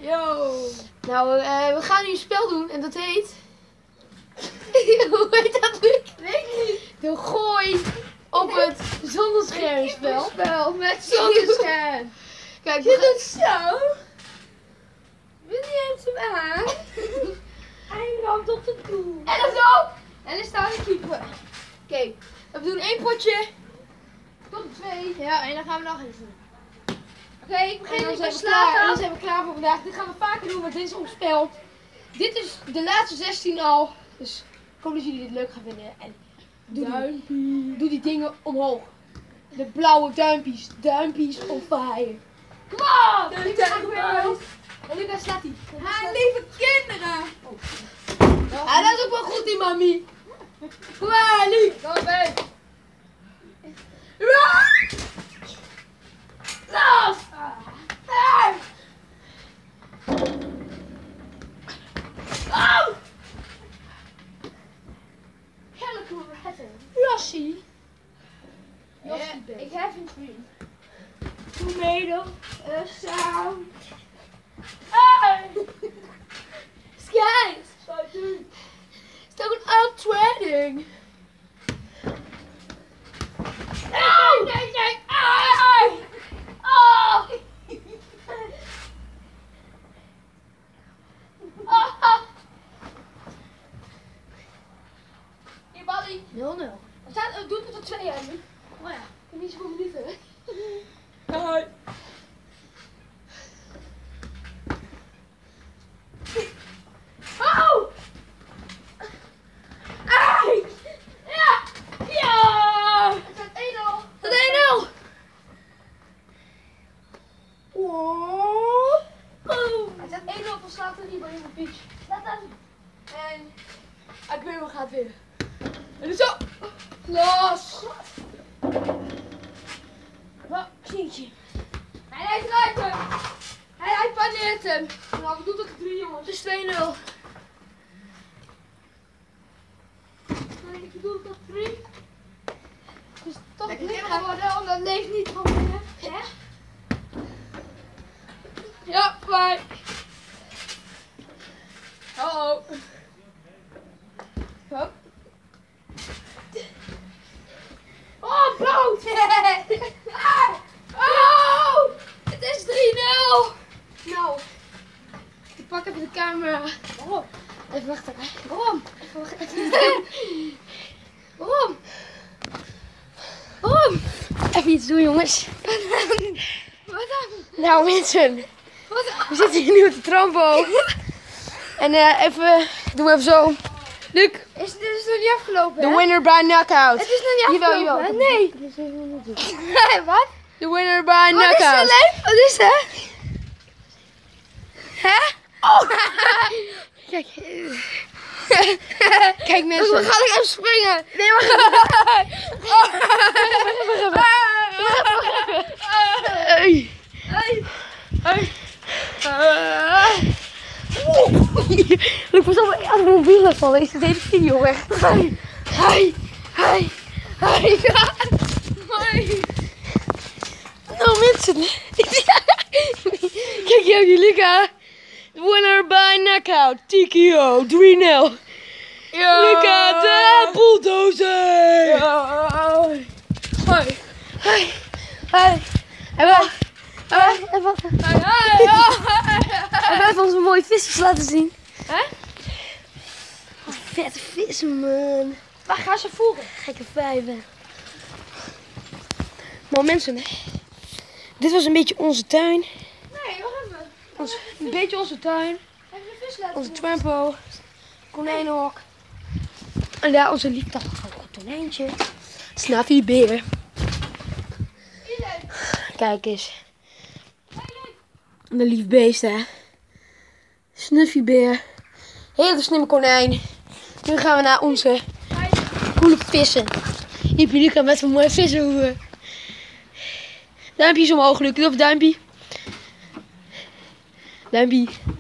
Yo. Nou, we gaan nu een spel doen en dat heet... Hoe heet dat, Luc? Weet ik niet. De gooi op het zonneschermspel. Spel met zonnescherm. Kijk, Je doet zo. Wil je hem aan? Hij ramt op het doel. En dan zo. En dan staat de keeper. Oké, we doen 1 potje. Tot 2. Ja, en dan gaan we nog eens doen. Oké, ik En begin dan met zijn we slapen. klaar. En dan zijn we klaar voor vandaag. Dit gaan we vaker doen, want dit is ons spel. Dit is de laatste 16 al. Dus ik hoop dat jullie dit leuk gaan vinden. En doe die dingen omhoog. De blauwe duimpjes. Duimpjes on fire. Kom op! En Lucas slaat die. Lieve kinderen. Ja, dat is ook wel goed, die mami. Kom maar, Luc. Kom mee. Los! Oh! Jossie. Ik heb een vriend. Tomato, sound. Guys, it's toch een outtraining. Nee. Oh! Hier, Buddy. 0-0. Doe het tot 2 jaar nu. Oh ja, ik heb niet zoveel minuten. Hoi. Oh! Ai! Ja! Het staat 1-0. Het staat 1-0. Oh! Het staat 1-0 voor Slater hier bij de pitch. Laat dat. En Aguero gaat weer. En zo. Los! Wat? Jeetje. Hij draait hem. Hij paneert hem. Nou, we doen tot 3, jongens. Het is 2-0. Ik bedoel tot 3. Het is toch Lekker licht hebben. geworden, want dat leeft niet van binnen. Hè? Ja, fijn. Oh. Hop. Oh, boot! Oh! Het is 3-0! Nou, ik pak even de camera. Waarom? Even wachten. Waarom? Even wachten. Waarom? Waarom? Even iets doen, jongens. Wat dan? Nou, mensen. Wat dan? We zitten hier nu op de trampo. En doen we even zo. Luc. Dit is nog niet afgelopen, The hè? winner by knockout. Het is nog niet afgelopen, Jawel. hè? Nee. Wat? The winner by Wat is er, knockout. Leef? Wat is er? Hè? Oh. Kijk. Kijk mensen. Dan ga ik even springen. Nee, wacht even. Ik was al aan de mobiel gevallen. Is deze video weg? Nou mensen. Kijk jou, Luca. Winner by knockout. TKO 3-0. Luca de bulldozer. Even onze mooie visjes laten zien. Hè? Wat vette vissen, man. Waar gaan ze voeren? Gekke vijven. Maar mensen, dit was een beetje onze tuin. Nee, wacht even. Een beetje onze tuin. Even de vis laten Onze zien. trampo. Konijnenhok. En daar onze liefdachtige konijntje. Snuffy beer. Kijk eens. Een lief beest, hè. Snuffy beer. Hele slimme konijn. Nu gaan we naar onze coole vissen. Hier heb je Luca met zo'n mooie vissenhoeven. Duimpjes omhoog, Luca. Doe even duimpje. Duimpje.